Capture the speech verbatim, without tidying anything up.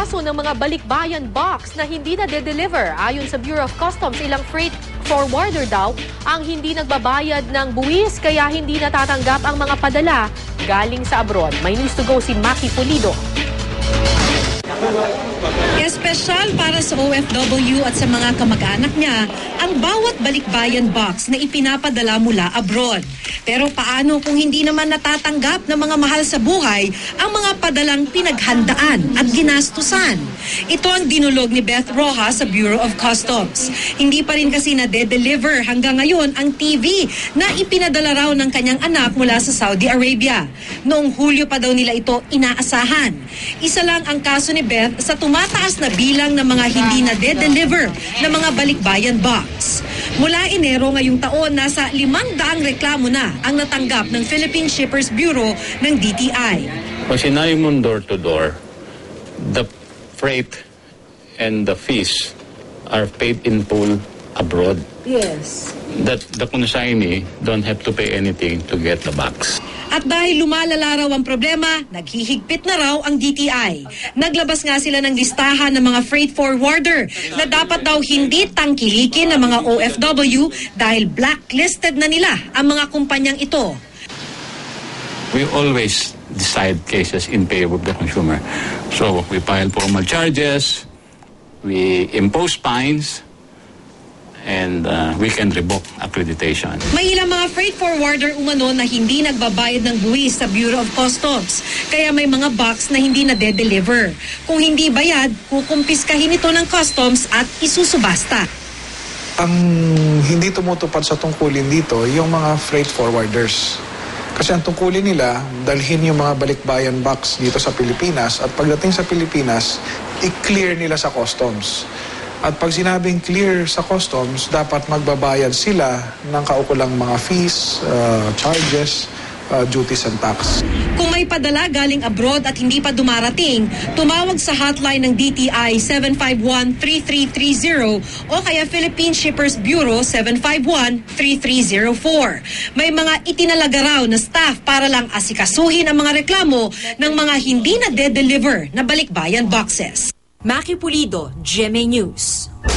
kaso ng mga balikbayan box na hindi na de-deliver. Ayon sa Bureau of Customs, ilang freight forwarder daw ang hindi nagbabayad ng buwis kaya hindi natatanggap ang mga padala galing sa abroad. May news to go si Maki Pulido. Espesyal para sa O F W at sa mga kamag-anak niya ang bawat balikbayan box na ipinapadala mula abroad. Pero paano kung hindi naman natatanggap ng mga mahal sa buhay ang mga padalang pinaghandaan at ginastusan? Ito ang dinulog ni Beth Rojas sa Bureau of Customs. Hindi pa rin kasi na-de-deliver hanggang ngayon ang T V na ipinadala raw ng kanyang anak mula sa Saudi Arabia. Noong Hulyo pa daw nila ito inaasahan. Isa lang ang kaso ni Beth sa tumataas na bilang ng mga hindi na-de-deliver na mga balikbayan box. Mula Enero ngayong taon, nasa limang daang reklamo na ang natanggap ng Philippine Shippers Bureau ng D T I. Pag sinabi mo door to door, the freight and the fees are paid in full abroad. Yes. That the consignee don't have to pay anything to get the box. At dahil lumalala raw ang problema, naghihigpit na raw ang D T I. Naglabas nga sila ng listahan ng mga freight forwarder na dapat daw hindi tangkilikin ng mga O F W dahil blacklisted na nila ang mga kumpanyang ito. We always decide cases in favor of the consumer. So we file formal charges, we impose fines, and uh, we can revoke accreditation. May ilang mga freight forwarder umano na hindi nagbabayad ng buwis sa Bureau of Customs, kaya may mga box na hindi na de-deliver. Kung hindi bayad, kukumpiskahin ito ng customs at isusubasta. Ang hindi tumutupad sa tungkulin dito, yung mga freight forwarders. Kasi ang tungkulin nila, dalhin yung mga balikbayan box dito sa Pilipinas at pagdating sa Pilipinas, i-clear nila sa customs. At pag sinabing clear sa customs, dapat magbabayad sila ng kaukulang mga fees, uh, charges, uh, duties and tax. Kung may padala galing abroad at hindi pa dumarating, tumawag sa hotline ng D T I seven five one, three three three zero o kaya Philippine Shippers Bureau seven five one, three three zero four. May mga itinalaga raw na staff para lang asikasuhin ang mga reklamo ng mga hindi na de-deliver na balikbayan boxes. Maki Pulido, G M A News.